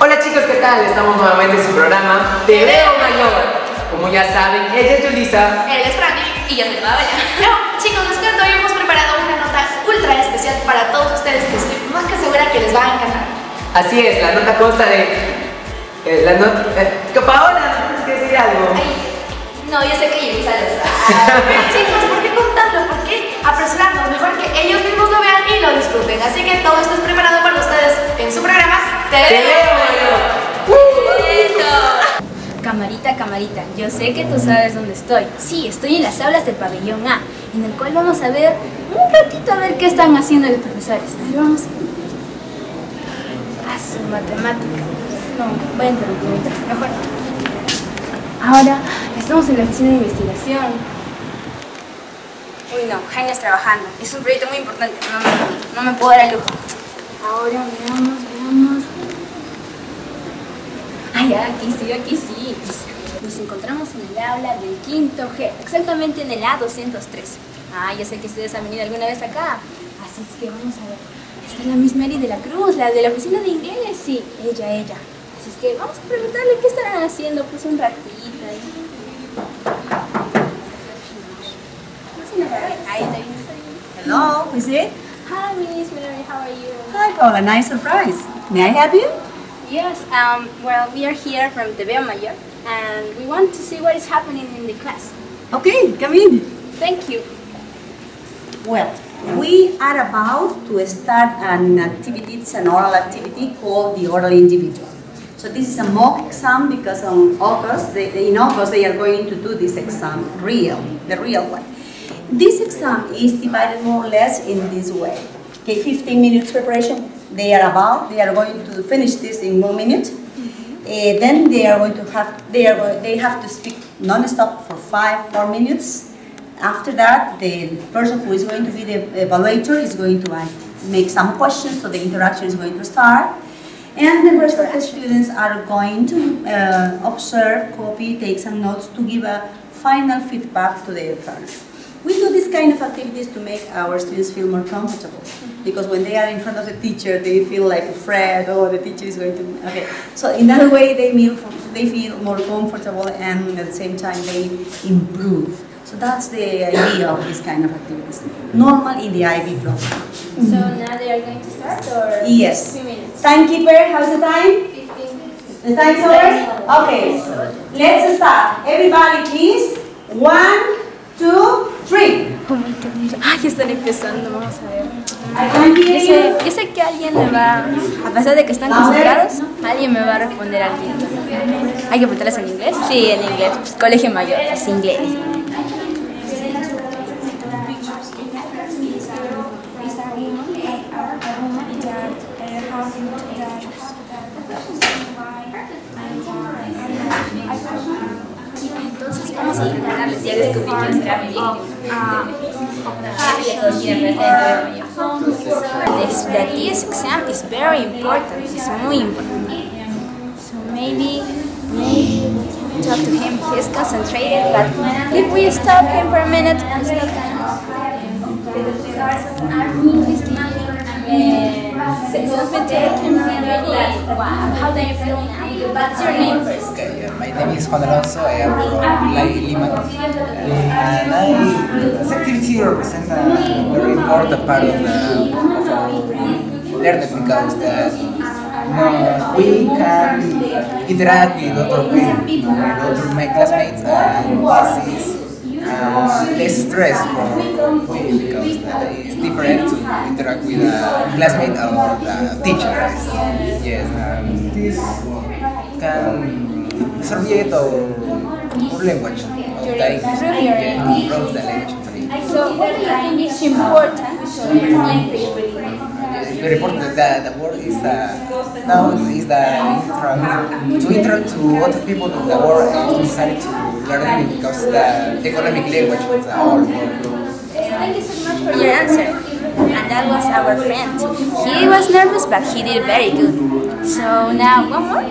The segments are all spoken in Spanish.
Hola chicos, ¿qué tal? Estamos nuevamente en su programa Te Veo Mayor. Como ya saben, ella es Yulisa, él es Franklin y yo soy Pabella. Pero chicos, les cuento, hoy hemos preparado una nota ultra especial para todos ustedes que estoy más que segura que les va a encantar. así es, la nota consta de... Paola, ¿tienes que decir algo? Ay, no, yo sé que Yulisa lo sabe. Pero chicos, ¿por qué contarlo? ¿Por qué apresurarnos? Mejor que ellos mismos lo vean y lo disfruten. Así que todo esto es preparado para ustedes en su programa Te Veo Mayor. Camarita, camarita, yo sé que tú sabes dónde estoy. Sí, estoy en las aulas del pabellón A, en el cual vamos a ver un ratito a ver qué están haciendo los profesores. A ver, vamos. Ah, su matemática. No, voy a interrumpir, mejor. Ahora estamos en la oficina de investigación. Uy, no, Jaime está trabajando. Es un proyecto muy importante. No me puedo dar el lujo. Ahora veamos. Ay, aquí sí. Nos encontramos en el aula del quinto G, exactamente en el A203. Ah, yo sé que ustedes han venido alguna vez acá. Así es que vamos a ver. Está la Miss Mary de la Cruz, la de la oficina de inglés. Sí, ella. Así es que vamos a preguntarle qué estarán haciendo, pues un ratito ahí. Ahí está bien. Hello, who is it? Hi, Miss Mary, how are you? Hi, Paula, nice surprise. May I help you? Yes, well, we are here from Te Veo Mayor, and we want to see what is happening in the class. Okay, come in. Thank you. Well, we are about to start an activity, it's an oral activity called the Oral Individual. So this is a mock exam because in August they are going to do this exam, the real one. This exam is divided more or less in this way. Okay, 15 minutes preparation. They are going to finish this in 1 minute. Then they have to speak non-stop for 4 minutes. After that, the person who is going to be the evaluator is going to make some questions, so the interaction is going to start. And the rest of the students are going to observe, copy, take some notes to give a final feedback to their parents. We do this kind of activities to make our students feel more comfortable, because when they are in front of the teacher, they feel like afraid, oh, the teacher is going to, okay. So in that way, they feel more comfortable, and at the same time, they improve. So that's the idea of this kind of activities. Normal in the IB program. So now they are going to start, or yes. 2 minutes? Timekeeper, how's the time? 15 minutes. The time's over? Okay. Let's start. Everybody, please. 1, 2, 3. Oh my God. Ay, ya están empezando, vamos a ver. I can't hear you. Yo sé que alguien me va, a pesar de que están concentrados, alguien me va a responder al fin. ¿Hay que preguntarles en inglés? Sí, en inglés. Pues, colegio mayor, es inglés. Entonces vamos a preguntarles, ya descubrí quién será mi víctima. This exam is very important, it's muy importante. So maybe talk to him, he's concentrated, but if we stop him for a minute, he's not how do you feel now? What's your name first? Okay, my name is Juan Alonso, I am from Lima, and this activity represents a very important part of our learning, because we can interact with other my classmates, and this is less stress for me, because it's different to interact with a classmate or a teacher. Yes, this can survive our language of the English. Improve the language. So what do you think is important to learn English? Very important that the word is to interact to other people in the world, and necessary to learn it, because the economic language is our world. Thank you so much for your answer. And that was our friend. He was nervous, but he did very good. So now one more.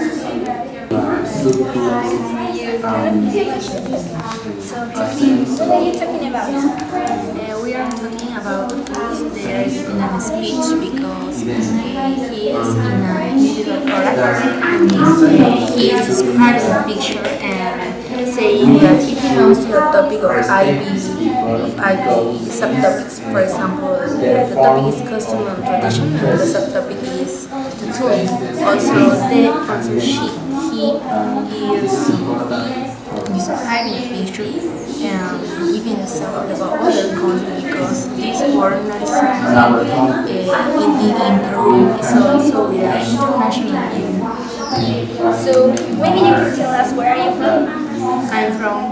So what are you talking about? We are talking about the post there in a speech, because he is in an individual he is describing the picture and saying that he belongs to the topic of IB subtopics. For example, the topic is custom and tradition, and the subtopic is tattooing. Also, he is describing the picture and giving a sample about other countries, because this word not is in Peru is also international view. So maybe you can tell us where are you from? I'm from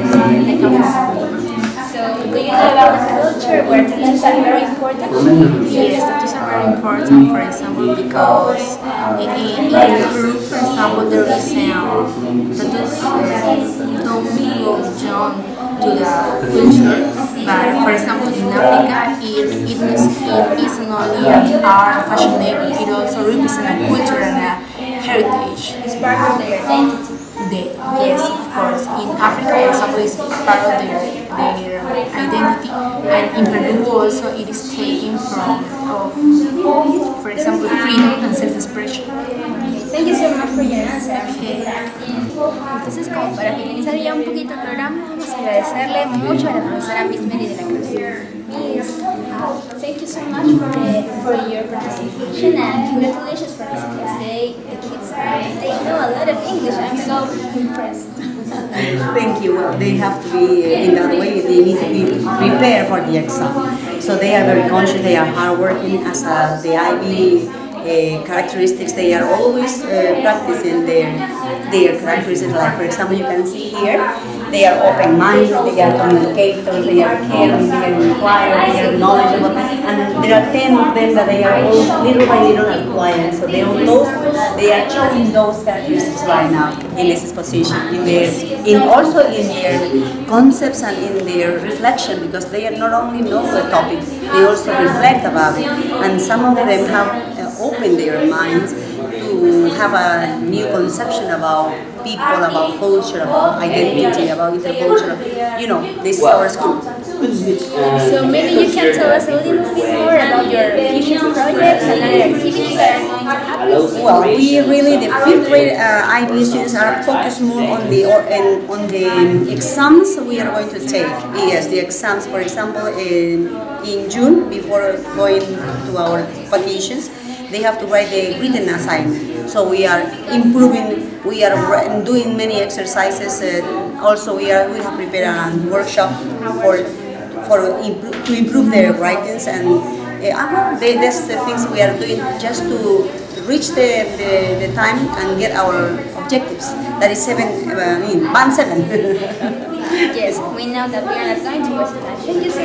Peru. So do you know about the culture where tattoos are very important? Yes, tattoos are very important, for example, because in Peru, for example, there is tattoos don't belong to the culture, but for example in Africa it is not only an art, fashionable, it also represents a culture and a heritage. It's part of their identity. Yes, of course. In Africa, for example, it's part of their identity, and in Peru also it is taken from, for example, freedom and self-expression. Thank you so much for your answer. Entonces, como para finalizar ya un poquito el programa, vamos a agradecerle mucho a la profesora Miss Mary de la Cruz. Miss, thank you so much for your participation and congratulations for visiting today. The kids they know a lot of English. I'm so impressed. Thank you. Well, they have to be in that way. They need to be prepared for the exam. So they are very conscious. They are hardworking. As the IB characteristics, they are always practicing their characteristics. Like, for example, you can see here, they are open-minded, they are communicators, they are caring, they are inquiring, they are knowledgeable, and there are 10 of them that they are all little by little acquired. So they are showing those characteristics right now in this exposition, also in their concepts and in their reflection, because they not only know the topic, they also reflect about it, and some of them have opened their minds to have a new conception about people, about culture, about identity, about intercultural. You know, this is our school. So maybe you can tell us a little bit more about your future projects and other activities that are going to happen. Well, we really, the 5th grade IB students are focused more on the exams we are going to take. Yes, the exams, for example, in June, before going to our vacations, they have to write the written assignment. So we are improving, we are doing many exercises. Also, we have prepared a workshop to improve their writings, and that's the things we are doing just to reach the time and get our objectives. That is band 7. Yes, we know that we are not going to waste time. Thank you so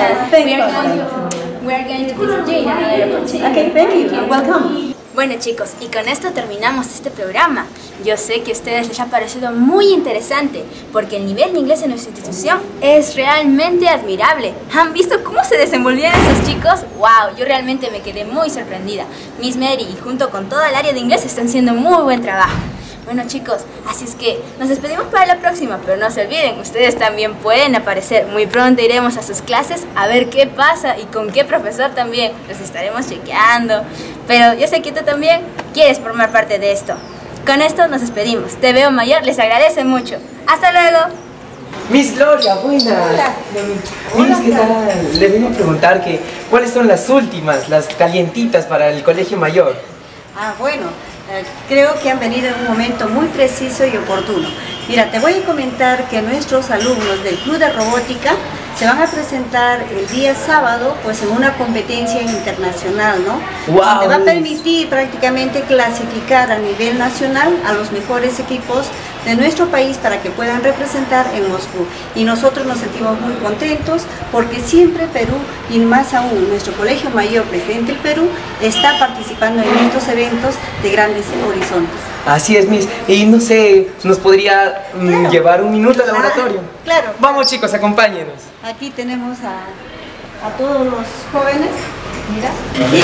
much. We are going to visit you in another opportunity. Okay, thank you. Welcome. Bueno chicos, y con esto terminamos este programa. Yo sé que a ustedes les ha parecido muy interesante, porque el nivel de inglés en nuestra institución es realmente admirable. ¿Han visto cómo se desenvolvían esos chicos? ¡Wow! Yo realmente me quedé muy sorprendida. Miss Mary y junto con toda el área de inglés están haciendo muy buen trabajo. Bueno chicos, así es que nos despedimos para la próxima, pero no se olviden, ustedes también pueden aparecer. Muy pronto iremos a sus clases a ver qué pasa y con qué profesor también. Los estaremos chequeando. Pero yo sé que tú también quieres formar parte de esto. Con esto nos despedimos. Te Veo Mayor les agradece mucho. ¡Hasta luego! Miss Gloria, buenas. Hola. Miss, ¿qué tal? Le vengo a preguntar que cuáles son las últimas, las calientitas para el colegio mayor. Bueno, creo que han venido en un momento muy preciso y oportuno. Mira, te voy a comentar que nuestros alumnos del Club de Robótica se van a presentar el día sábado pues en una competencia internacional, ¿no? Wow. Te va a permitir prácticamente clasificar a nivel nacional a los mejores equipos de nuestro país para que puedan representar en Moscú. Y nosotros nos sentimos muy contentos porque siempre Perú, y más aún nuestro Colegio Mayor Presidente del Perú, está participando en estos eventos de grandes horizontes. Así es, Miss. Y no sé, ¿nos podría llevar un minuto al laboratorio? Claro. Vamos chicos, acompáñenos. Aquí tenemos a todos los jóvenes. Mira.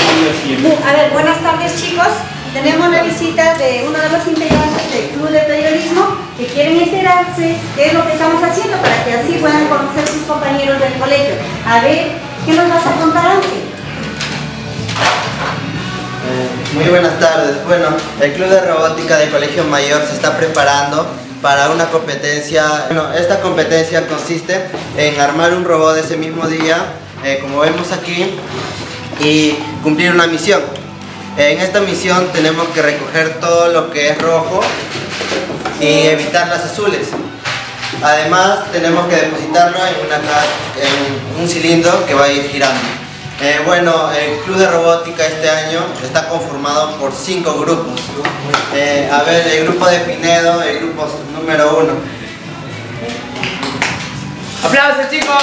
A ver, buenas tardes chicos. Tenemos la visita de uno de los integrantes del Club de Periodismo que quieren enterarse de lo que estamos haciendo para que así puedan conocer sus compañeros del colegio. A ver, ¿qué nos vas a contar, Ángel? Muy buenas tardes. Bueno, el Club de Robótica del Colegio Mayor se está preparando para una competencia. Bueno, esta competencia consiste en armar un robot ese mismo día, como vemos aquí, y cumplir una misión. En esta misión tenemos que recoger todo lo que es rojo y evitar las azules. Además, tenemos que depositarlo en un cilindro que va a ir girando. Bueno, el Club de Robótica este año está conformado por 5 grupos. A ver, el grupo de Pinedo, el grupo número 1. ¡Aplausos, chicos!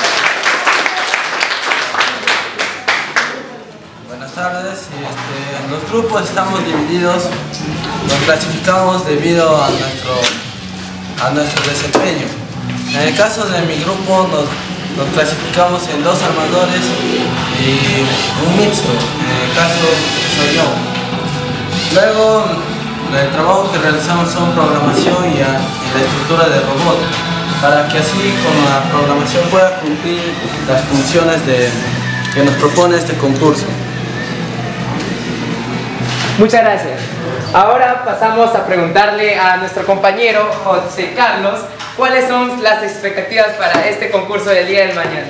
Buenas tardes. Los grupos estamos divididos, nos clasificamos debido a nuestro desempeño. En el caso de mi grupo nos clasificamos en 2 armadores y un mixto, en el caso soy yo. Luego, el trabajo que realizamos son programación y la estructura del robot, para que así con la programación pueda cumplir las funciones que nos propone este concurso. Muchas gracias. Ahora pasamos a preguntarle a nuestro compañero José Carlos cuáles son las expectativas para este concurso del día del mañana.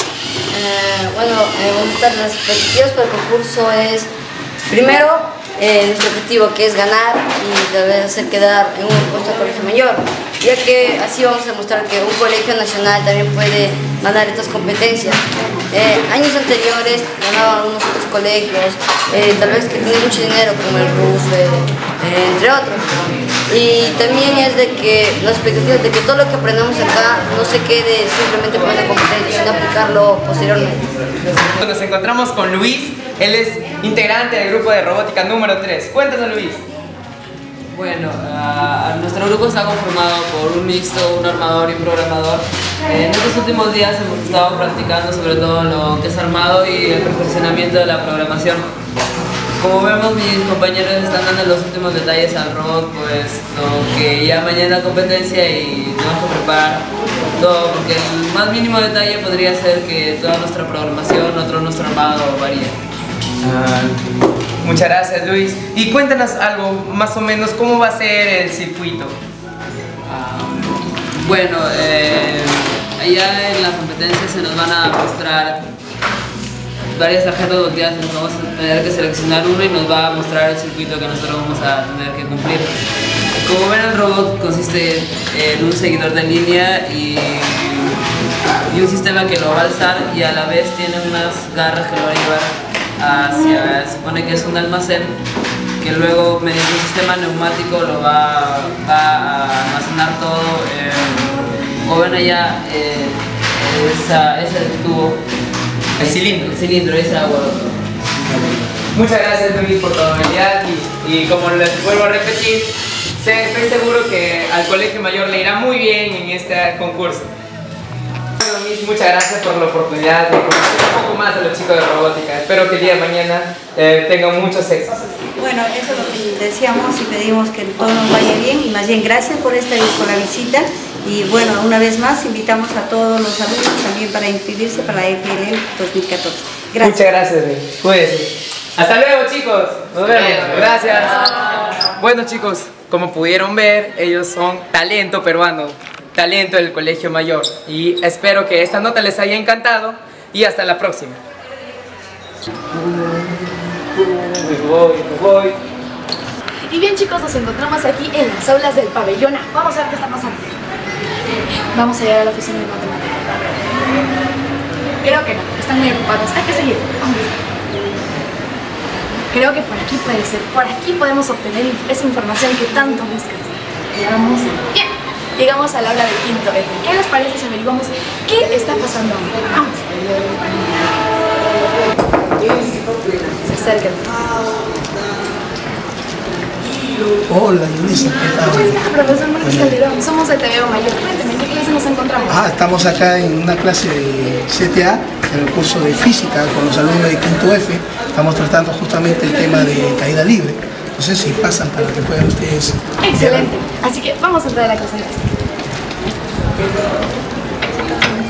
Las expectativas para el concurso es, primero, nuestro objetivo, que es ganar y tal vez hacer quedar en un puesto de colegio mayor, ya que así vamos a demostrar que un colegio nacional también puede ganar estas competencias. Años anteriores ganaban unos otros colegios, tal vez que tienen mucho dinero, como el Roosevelt, entre otros. Y también es de que la expectativa es de que todo lo que aprendamos acá no se quede simplemente con la competencia, sino aplicarlo posteriormente. Nos encontramos con Luis, él es integrante del grupo de robótica número 3. Cuéntanos, Luis. Bueno, nuestro grupo está conformado por un mixto, un armador y un programador. En estos últimos días hemos estado practicando sobre todo lo que es armado y el perfeccionamiento de la programación. Como vemos, mis compañeros están dando los últimos detalles al robot, puesto que ya mañana competencia y tenemos que preparar todo, porque el más mínimo detalle podría ser que toda nuestra programación, nuestro armado varía. Muchas gracias, Luis. Y cuéntanos algo, más o menos, ¿cómo va a ser el circuito? Allá en la competencia se nos van a mostrar varias tarjetas volteadas, nos vamos a tener que seleccionar uno y nos va a mostrar el circuito que nosotros vamos a tener que cumplir. Como ven, el robot consiste en un seguidor de línea y un sistema que lo va a alzar, y a la vez tiene unas garras que lo va a llevar hacia, se supone que es un almacén, que luego mediante un sistema neumático lo va a almacenar todo. Como ven allá, es el tubo. El cilindro. El cilindro, ese agua. Muchas gracias, Luis, por tu habilidad y como les vuelvo a repetir, estoy seguro que al Colegio Mayor le irá muy bien en este concurso. Bueno, Miss, muchas gracias por la oportunidad de conocer un poco más de los chicos de robótica. Espero que el día de mañana tengan muchos éxitos. Bueno, eso es lo que deseamos y pedimos, que todo nos vaya bien, y más bien gracias por la visita. Y bueno, una vez más invitamos a todos los alumnos también para inscribirse para la FLL 2014. Gracias. Muchas gracias, Luis. Cuídense. Hasta luego, chicos. Nos vemos. Gracias. Bueno, chicos, como pudieron ver, ellos son talento peruano, talento del Colegio Mayor. Y espero que esta nota les haya encantado y hasta la próxima. Me voy. Y bien, chicos, nos encontramos aquí en las aulas del pabellón A. Vamos a ver qué está pasando. Vamos a llegar a la oficina de matemáticas. Creo que no, están muy ocupados. Hay que seguir. Vamos. Creo que por aquí puede ser. Por aquí podemos obtener esa información que tanto buscas. Llegamos. Bien. Llegamos al aula del quinto F. ¿Qué les parece si averiguamos qué está pasando ahora? Vamos. Se acercan. Hola, Yulisa, ¿qué tal? ¿Cómo está, profesor Marcos Calderón? Somos de TVO Mayor. Cuénteme, ¿en qué clase nos encontramos? Estamos acá en una clase de CTA, en el curso de física, con los alumnos de quinto F. Estamos tratando justamente el tema de caída libre. No sé si pasan para que puedan ustedes... Excelente. Así que vamos a entrar a la clase de física.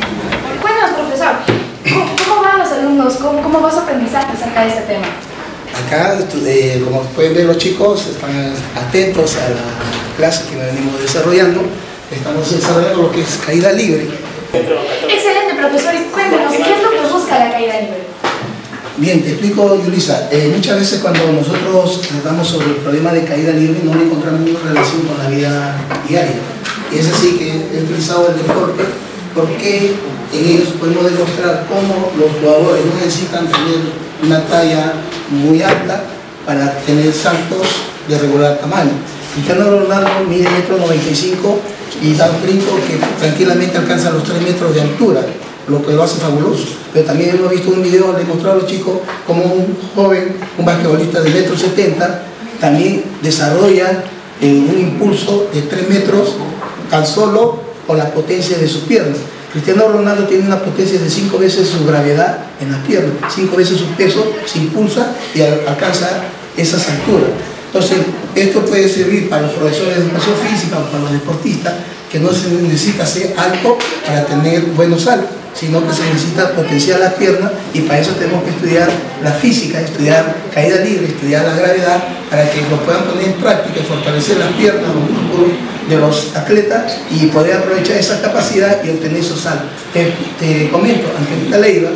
Cuéntanos, profesor, ¿cómo van los alumnos? ¿Cómo va su aprendizaje acerca de este tema? Acá, como pueden ver los chicos, están atentos a la clase que venimos desarrollando. Estamos desarrollando lo que es caída libre. Excelente, profesor. Y cuéntanos, ¿qué es lo que busca la caída libre? Bien, te explico, Yulisa. Muchas veces cuando nosotros tratamos sobre el problema de caída libre no le encontramos una relación con la vida diaria. Y es así que he utilizado el deporte porque en ellos podemos demostrar cómo los jugadores no necesitan tener una talla muy alta para tener saltos de regular tamaño. Cristiano Ronaldo mide 1,95 m y da un brinco que tranquilamente alcanza los 3 metros de altura, lo que lo hace fabuloso. Pero también hemos visto un video donde mostró a los chicos como un joven, un basquetbolista de 1,70 m, también desarrolla un impulso de 3 metros tan solo con la potencia de sus piernas. Cristiano Ronaldo tiene una potencia de 5 veces su gravedad en las piernas, 5 veces su peso, se impulsa y alcanza esas alturas. Entonces, esto puede servir para los profesores de educación física o para los deportistas, que no se necesita ser alto para tener buenos saltos, sino que se necesita potenciar las piernas, y para eso tenemos que estudiar la física, estudiar caída libre, estudiar la gravedad, para que lo puedan poner en práctica y fortalecer las piernas, los músculos de los atletas y poder aprovechar esa capacidad y obtener esos saltos. Te comento, Angelita Leiva,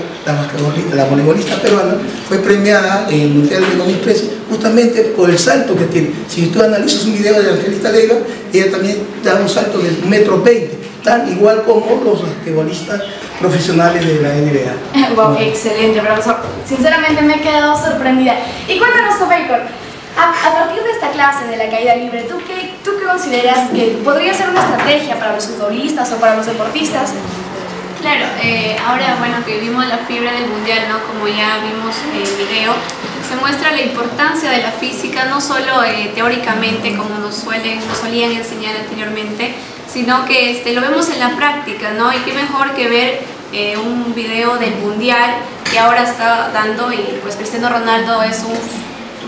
la voleibolista peruana, fue premiada en el Mundial de 2013 justamente por el salto que tiene. Si tú analizas un video de Angelita Leiva, ella también da un salto de 1,20 m, tan igual como los basquetbolistas profesionales de la NBA. Wow, excelente, profesor. Sinceramente me he quedado sorprendida. Y cuéntanos, Copaycor, a partir de esta clase de la caída libre, ¿tú qué consideras que podría ser una estrategia para los futbolistas o para los deportistas? Claro, ahora bueno que vimos la fibra del mundial, ¿no? Como ya vimos en el video, se muestra la importancia de la física, no solo teóricamente como nos solían enseñar anteriormente, sino que lo vemos en la práctica, ¿no? Y qué mejor que ver un video del mundial que ahora está dando, y pues Cristiano Ronaldo es un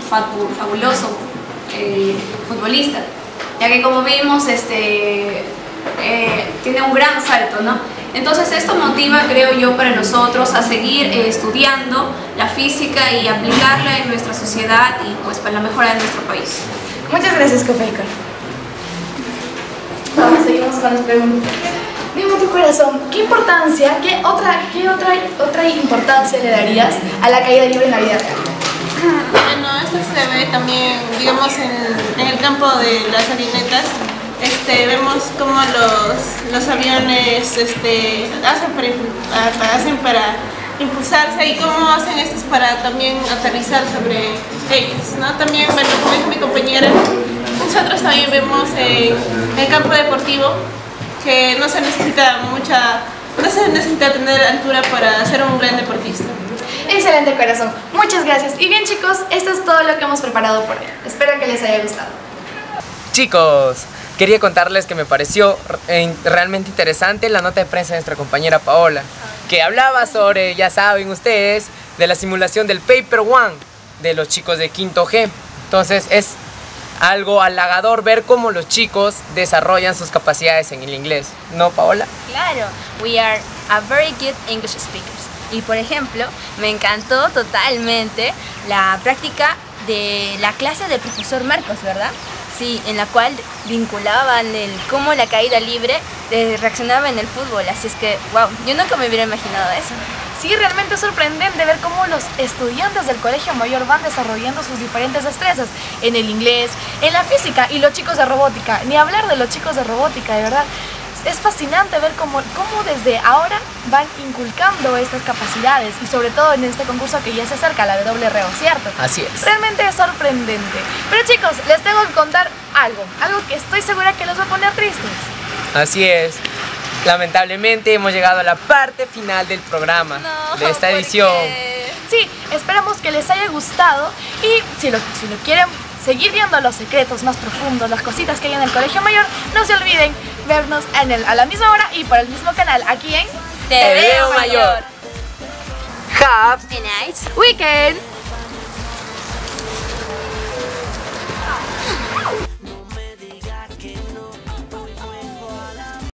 fabuloso futbolista, ya que como vimos tiene un gran salto, ¿no? Entonces esto motiva, creo yo, para nosotros a seguir estudiando la física y aplicarla en nuestra sociedad y pues para la mejora de nuestro país. Muchas gracias, Copaycor. Vamos, seguimos con las preguntas. Dime tu corazón, ¿qué otra importancia le darías a la caída libre en la vida real? Bueno, esto se ve también, digamos, en el campo de las harinetas. Vemos cómo los aviones hacen para impulsarse, y cómo hacen estos para también aterrizar sobre ellos, ¿no? También, bueno, como dijo mi compañera, nosotros también vemos en el campo deportivo que no se necesita tener altura para ser un gran deportista. Excelente, corazón. Muchas gracias. Y bien, chicos, esto es todo lo que hemos preparado por hoy. Espero que les haya gustado. Chicos, quería contarles que me pareció realmente interesante la nota de prensa de nuestra compañera Paola, que hablaba sobre, ya saben ustedes, de la simulación del Paper One de los chicos de quinto G. Entonces es algo halagador ver cómo los chicos desarrollan sus capacidades en el inglés. ¿No, Paola? Claro, we are a very good English speakers. Y por ejemplo, me encantó totalmente la práctica de la clase del profesor Marcos, ¿verdad? Sí, en la cual vinculaban cómo la caída libre reaccionaba en el fútbol. Así es que, wow, yo nunca me hubiera imaginado eso. Sí, realmente es sorprendente ver cómo los estudiantes del Colegio Mayor van desarrollando sus diferentes destrezas en el inglés, en la física, y los chicos de robótica. Ni hablar de los chicos de robótica, de verdad. Es fascinante ver cómo desde ahora van inculcando estas capacidades, y sobre todo en este concurso que ya se acerca, la WRO, ¿cierto? Así es. Realmente es sorprendente. Pero chicos, les tengo que contar algo que estoy segura que los va a poner tristes. Así es. Lamentablemente hemos llegado a la parte final del programa de esta edición. Sí, esperamos que les haya gustado, y si lo quieren seguir viendo los secretos más profundos, las cositas que hay en el Colegio Mayor, no se olviden vernos a la misma hora y por el mismo canal, aquí en TVO Mayor. Have a nice weekend.